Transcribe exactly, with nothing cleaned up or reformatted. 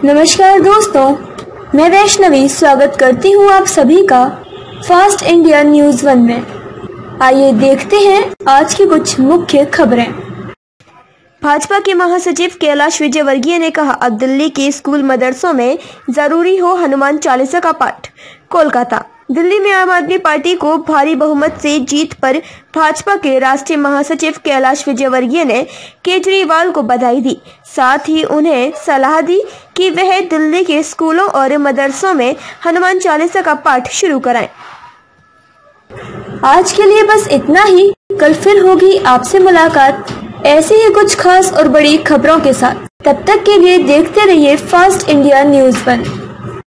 नमस्कार दोस्तों, मैं वैष्णवी स्वागत करती हूँ आप सभी का फास्ट इंडिया न्यूज वन में। आइए देखते हैं आज की कुछ मुख्य खबरें। भाजपा के महासचिव कैलाश विजयवर्गीय ने कहा, अब दिल्ली के स्कूल मदरसों में जरूरी हो हनुमान चालीसा का पाठ। कोलकाता। दिल्ली में आम आदमी पार्टी को भारी बहुमत से जीत पर भाजपा के राष्ट्रीय महासचिव कैलाश विजयवर्गीय ने केजरीवाल को बधाई दी। साथ ही उन्हें सलाह दी कि वह दिल्ली के स्कूलों और मदरसों में हनुमान चालीसा का पाठ शुरू कराएं। आज के लिए बस इतना ही। कल फिर होगी आपसे मुलाकात ऐसी ही कुछ खास और बड़ी खबरों के साथ। तब तक के लिए देखते रहिए फास्ट इंडिया न्यूज वन।